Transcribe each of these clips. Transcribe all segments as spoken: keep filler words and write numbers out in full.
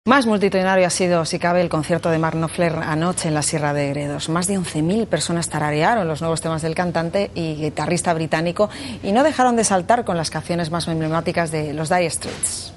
Más multitudinario ha sido, si cabe, el concierto de Mark Knopfler anoche en la Sierra de Gredos. Más de once mil personas tararearon los nuevos temas del cantante y guitarrista británico y no dejaron de saltar con las canciones más emblemáticas de los Dire Straits.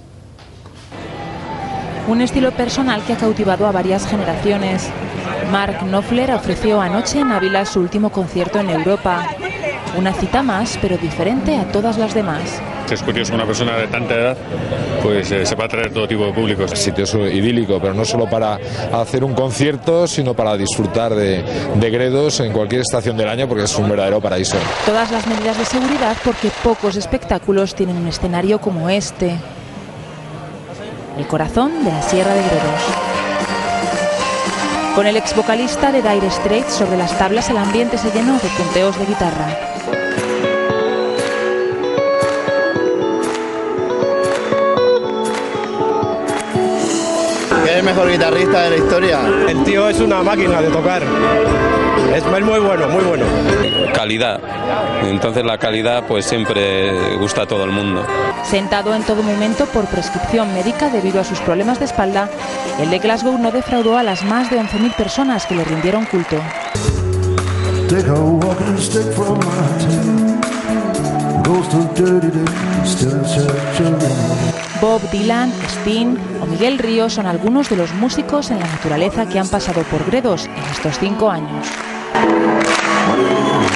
Un estilo personal que ha cautivado a varias generaciones. Mark Knopfler ofreció anoche en Ávila su último concierto en Europa. Una cita más, pero diferente a todas las demás. Es curioso que una persona de tanta edad pues eh, sepa atraer todo tipo de públicos. El sitio es idílico, pero no solo para hacer un concierto, sino para disfrutar de, de Gredos en cualquier estación del año, porque es un verdadero paraíso. Todas las medidas de seguridad, porque pocos espectáculos tienen un escenario como este. El corazón de la Sierra de Gredos. Con el ex vocalista de Dire Straits sobre las tablas, el ambiente se llenó de punteos de guitarra. Es el mejor guitarrista de la historia. El tío es una máquina de tocar. Es muy bueno, muy bueno. Calidad. Entonces la calidad pues siempre gusta a todo el mundo. Sentado en todo momento por prescripción médica debido a sus problemas de espalda, el de Glasgow no defraudó a las más de once mil personas que le rindieron culto. Bob Dylan, Sting o Miguel Ríos son algunos de los músicos en la naturaleza que han pasado por Gredos en estos cinco años.